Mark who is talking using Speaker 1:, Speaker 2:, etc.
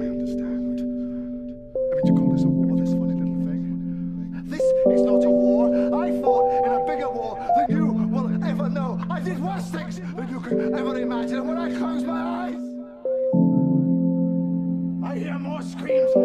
Speaker 1: I understand. I mean, do you call this a war, this funny little thing? This is not a war. I fought in a bigger war than you will ever know. I did worse things than you could ever imagine. And when I close my eyes, I hear more screams